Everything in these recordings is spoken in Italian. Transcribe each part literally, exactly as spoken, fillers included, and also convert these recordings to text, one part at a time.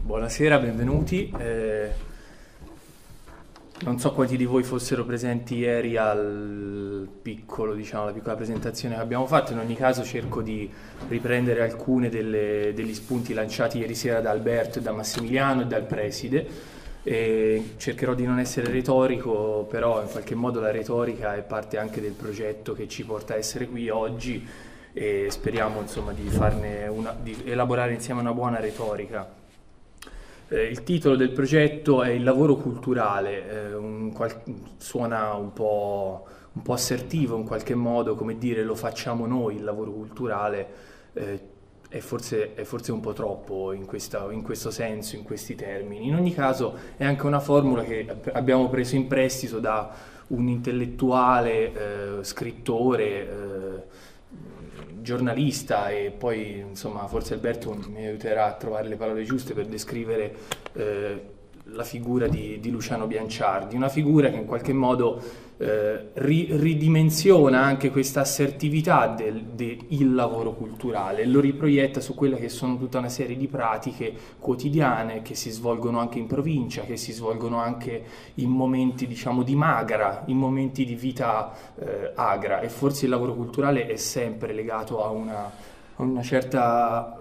Buonasera, benvenuti. Eh, non so quanti di voi fossero presenti ieri al piccolo, diciamo, alla piccola presentazione che abbiamo fatto. In ogni caso cerco di riprendere alcune delle, degli spunti lanciati ieri sera da Alberto e da Massimiliano e dal preside. E cercherò di non essere retorico, però in qualche modo la retorica è parte anche del progetto che ci porta a essere qui oggi e speriamo insomma di farne una, di elaborare insieme una buona retorica. Eh, il titolo del progetto è Il lavoro culturale, eh, un qual- suona un po', un po' assertivo in qualche modo, come dire lo facciamo noi il lavoro culturale, eh, è forse, è forse un po' troppo in, questa, in questo senso, in questi termini. In ogni caso è anche una formula che abbiamo preso in prestito da un intellettuale, eh, scrittore, eh, giornalista e poi insomma forse Alberto mi aiuterà a trovare le parole giuste per descrivere eh, la figura di, di Luciano Bianciardi, una figura che in qualche modo eh, ri, ridimensiona anche questa assertività del, del lavoro culturale e lo riproietta su quelle che sono tutta una serie di pratiche quotidiane che si svolgono anche in provincia, che si svolgono anche in momenti diciamo di magra, in momenti di vita eh, agra, e forse il lavoro culturale è sempre legato a una, a una certa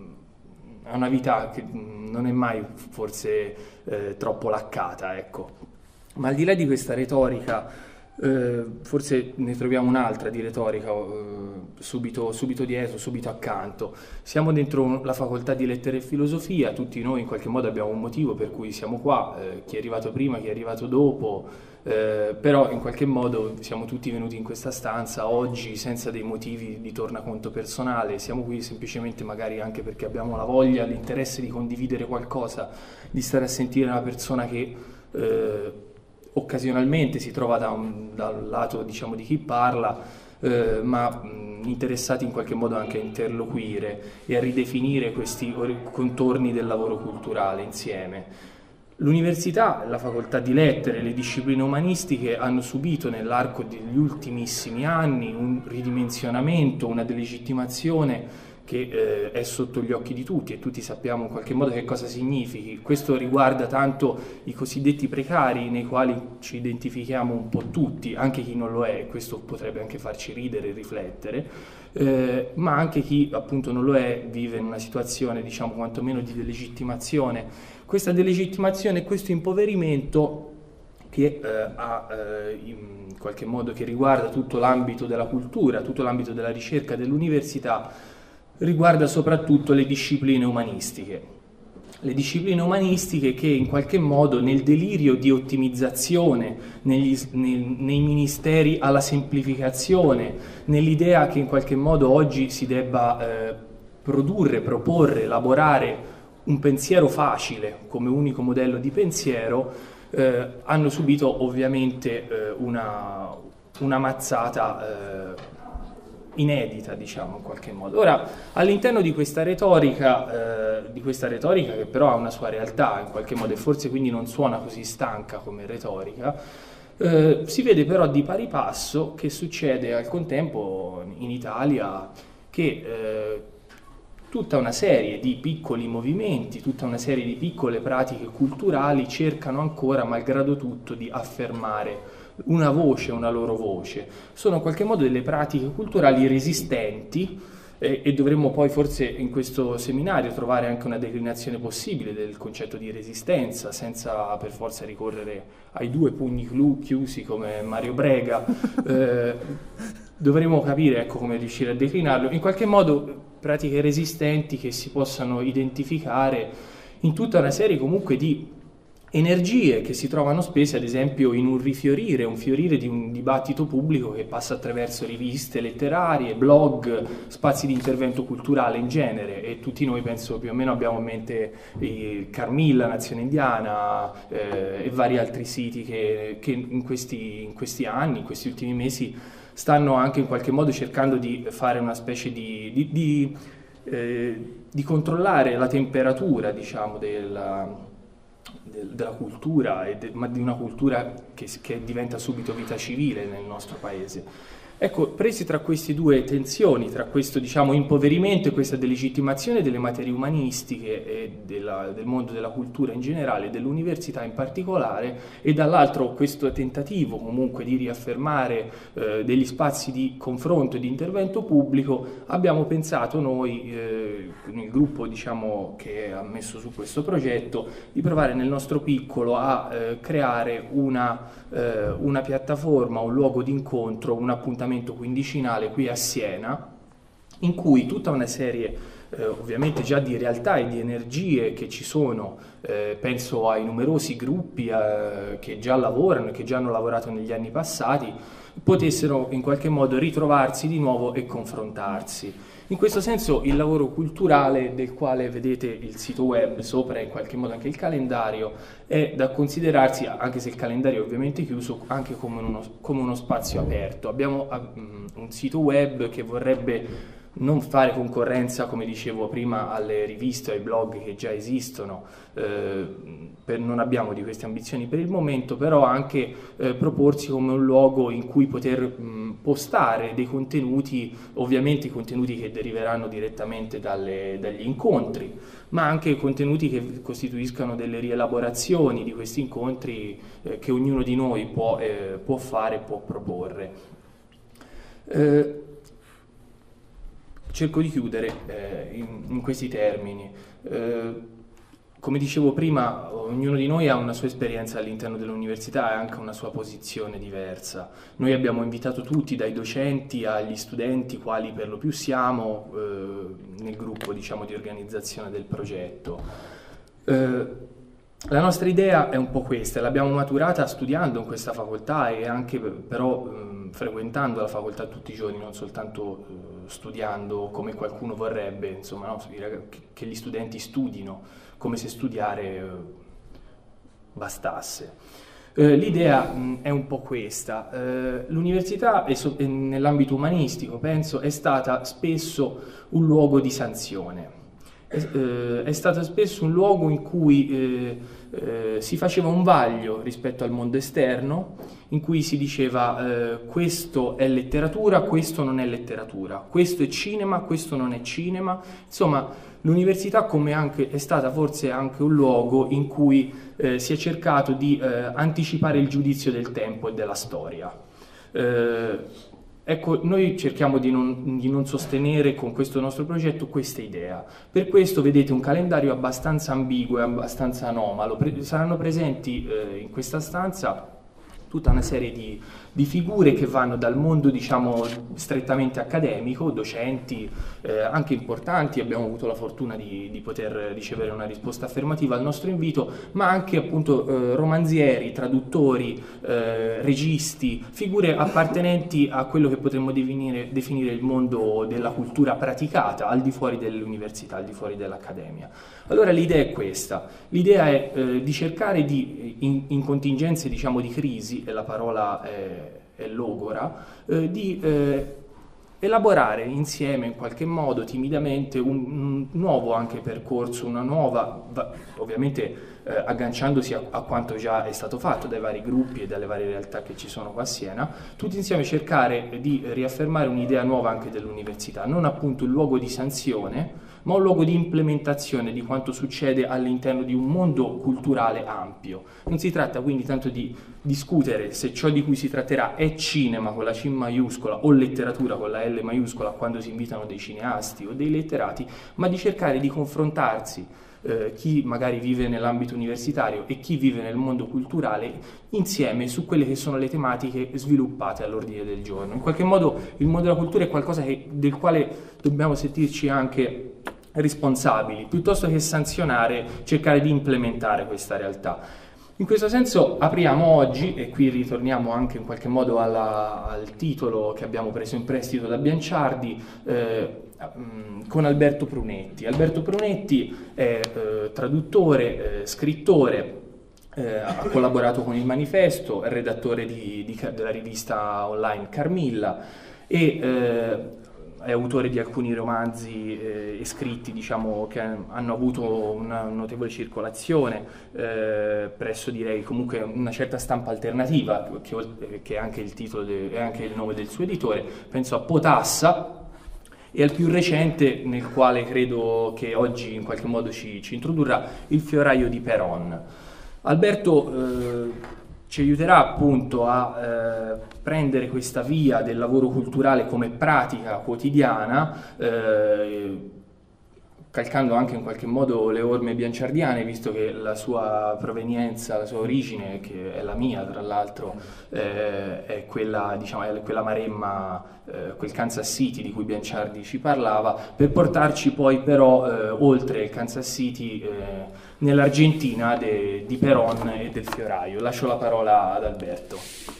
a una vita che non è mai forse eh, troppo laccata, ecco. Ma al di là di questa retorica, eh, forse ne troviamo un'altra di retorica eh, subito, subito dietro, subito accanto. Siamo dentro la facoltà di lettere e filosofia, tutti noi in qualche modo abbiamo un motivo per cui siamo qua, eh, chi è arrivato prima, chi è arrivato dopo, eh, però in qualche modo siamo tutti venuti in questa stanza oggi senza dei motivi di tornaconto personale, siamo qui semplicemente magari anche perché abbiamo la voglia, l'interesse di condividere qualcosa, di stare a sentire una persona che eh, occasionalmente si trova da un, dal lato diciamo di chi parla, eh, ma mh, interessati in qualche modo anche a interloquire e a ridefinire questi contorni del lavoro culturale insieme. L'università, la facoltà di lettere, le discipline umanistiche hanno subito nell'arco degli ultimissimi anni un ridimensionamento, una delegittimazione che eh, è sotto gli occhi di tutti e tutti sappiamo in qualche modo che cosa significhi. Questo riguarda tanto i cosiddetti precari, nei quali ci identifichiamo un po' tutti, anche chi non lo è, questo potrebbe anche farci ridere e riflettere, eh, ma anche chi appunto non lo è vive in una situazione diciamo quantomeno di delegittimazione. Questa delegittimazione e questo impoverimento che eh, ha eh, in qualche modo che riguarda tutto l'ambito della cultura, tutto l'ambito della ricerca, dell'università, riguarda soprattutto le discipline umanistiche. Le discipline umanistiche che in qualche modo nel delirio di ottimizzazione, negli, nei, nei ministeri alla semplificazione, nell'idea che in qualche modo oggi si debba eh, produrre, proporre, elaborare un pensiero facile come unico modello di pensiero, eh, hanno subito ovviamente eh, una, una mazzata eh, inedita, diciamo in qualche modo. Ora, all'interno di questa retorica, eh, di questa retorica che però ha una sua realtà in qualche modo e forse quindi non suona così stanca come retorica, eh, si vede però di pari passo che succede al contempo in Italia che eh, tutta una serie di piccoli movimenti, tutta una serie di piccole pratiche culturali cercano ancora, malgrado tutto, di affermare una voce, una loro voce. Sono in qualche modo delle pratiche culturali resistenti eh, e dovremmo poi forse in questo seminario trovare anche una declinazione possibile del concetto di resistenza, senza per forza ricorrere ai due pugni chiusi come Mario Brega. Eh, dovremmo capire ecco, come riuscire a declinarlo. In qualche modo pratiche resistenti che si possano identificare in tutta una serie comunque di energie che si trovano spese ad esempio in un rifiorire, un fiorire di un dibattito pubblico che passa attraverso riviste letterarie, blog, spazi di intervento culturale in genere, e tutti noi penso più o meno abbiamo in mente il Carmilla, Nazione Indiana eh, e vari altri siti che, che in, questi, in questi anni, in questi ultimi mesi stanno anche in qualche modo cercando di fare una specie di, di, di, eh, di controllare la temperatura diciamo della della cultura, e de, ma di una cultura che, che diventa subito vita civile nel nostro paese. Ecco, presi tra queste due tensioni, tra questo diciamo impoverimento e questa delegittimazione delle materie umanistiche e della, del mondo della cultura in generale, dell'università in particolare, e dall'altro questo tentativo comunque di riaffermare eh, degli spazi di confronto e di intervento pubblico, abbiamo pensato noi, eh, il gruppo diciamo che ha messo su questo progetto, di provare nel nostro piccolo a eh, creare una, eh, una piattaforma, un luogo di incontro, un appuntamento quindicinale qui a Siena, in cui tutta una serie eh, ovviamente già di realtà e di energie che ci sono, eh, penso ai numerosi gruppi eh, che già lavorano e che già hanno lavorato negli anni passati, potessero in qualche modo ritrovarsi di nuovo e confrontarsi. In questo senso il lavoro culturale, del quale vedete il sito web sopra e in qualche modo anche il calendario, è da considerarsi, anche se il calendario è ovviamente chiuso, anche come uno, come uno spazio aperto. Abbiamo um, un sito web che vorrebbe non fare concorrenza, come dicevo prima, alle riviste, ai blog che già esistono, eh, per, non abbiamo di queste ambizioni per il momento, però anche eh, proporsi come un luogo in cui poter mh, postare dei contenuti, ovviamente i contenuti che deriveranno direttamente dalle, dagli incontri, ma anche contenuti che costituiscano delle rielaborazioni di questi incontri eh, che ognuno di noi può, eh, può fare, può proporre. Eh, Cerco di chiudere eh, in, in questi termini. Eh, come dicevo prima, ognuno di noi ha una sua esperienza all'interno dell'università e anche una sua posizione diversa. Noi abbiamo invitato tutti, dai docenti agli studenti, quali per lo più siamo, eh, nel gruppo diciamo, di organizzazione del progetto. Eh, La nostra idea è un po' questa, l'abbiamo maturata studiando in questa facoltà e anche però eh, frequentando la facoltà tutti i giorni, non soltanto eh, studiando come qualcuno vorrebbe, insomma, no? Che gli studenti studino come se studiare eh, bastasse. Eh, l'idea mh, è un po' questa, eh, l'università e so- nell'ambito umanistico, penso, è stata spesso un luogo di sanzione. È, eh, è stato spesso un luogo in cui eh, eh, si faceva un vaglio rispetto al mondo esterno, in cui si diceva eh, questo è letteratura, questo non è letteratura, questo è cinema, questo non è cinema. Insomma, l'università come anche, è stata forse anche un luogo in cui eh, si è cercato di eh, anticipare il giudizio del tempo e della storia. Eh, Ecco, noi cerchiamo di non, di non sostenere con questo nostro progetto questa idea. Per questo vedete un calendario abbastanza ambiguo e abbastanza anomalo. Pre- saranno presenti eh, in questa stanza tutta una serie di, di figure che vanno dal mondo, diciamo, strettamente accademico, docenti eh, anche importanti, abbiamo avuto la fortuna di, di poter ricevere una risposta affermativa al nostro invito, ma anche appunto eh, romanzieri, traduttori, eh, registi, figure appartenenti a quello che potremmo definire, definire il mondo della cultura praticata al di fuori dell'università, al di fuori dell'accademia. Allora l'idea è questa, l'idea è eh, di cercare di, in, in contingenze diciamo di crisi, e la parola è, è logora, eh, di eh, elaborare insieme in qualche modo, timidamente, un, un nuovo anche percorso, una nuova, va, ovviamente eh, agganciandosi a, a quanto già è stato fatto dai vari gruppi e dalle varie realtà che ci sono qua a Siena, tutti insieme cercare di riaffermare un'idea nuova anche dell'università, non appunto il luogo di sanzione, ma un luogo di implementazione di quanto succede all'interno di un mondo culturale ampio. Non si tratta quindi tanto di discutere se ciò di cui si tratterà è cinema con la C maiuscola o letteratura con la L maiuscola quando si invitano dei cineasti o dei letterati, ma di cercare di confrontarsi eh, chi magari vive nell'ambito universitario e chi vive nel mondo culturale insieme su quelle che sono le tematiche sviluppate all'ordine del giorno. In qualche modo il mondo della cultura è qualcosa che, del quale dobbiamo sentirci anche responsabili, piuttosto che sanzionare, cercare di implementare questa realtà. In questo senso apriamo oggi, e qui ritorniamo anche in qualche modo alla, al titolo che abbiamo preso in prestito da Bianciardi, eh, con Alberto Prunetti. Alberto Prunetti è eh, traduttore, eh, scrittore, eh, ha collaborato con il Manifesto, è redattore di, di, della rivista online Carmilla e eh, è autore di alcuni romanzi eh, e scritti, diciamo, che hanno avuto una notevole circolazione eh, presso, direi, comunque una certa stampa alternativa, che, che è anche il titolo de, è anche il nome del suo editore. Penso a Potassa, e al più recente, nel quale credo che oggi in qualche modo ci, ci introdurrà, Il fioraio di Péronne. Alberto eh, ci aiuterà appunto a eh, prendere questa via del lavoro culturale come pratica quotidiana, eh, calcando anche in qualche modo le orme bianciardiane, visto che la sua provenienza, la sua origine, che è la mia tra l'altro, eh, è quella, diciamo, è quella Maremma, eh, quel Kansas City di cui Bianciardi ci parlava, per portarci poi però eh, oltre il Kansas City eh, nell'Argentina di Péronne e del fioraio. Lascio la parola ad Alberto.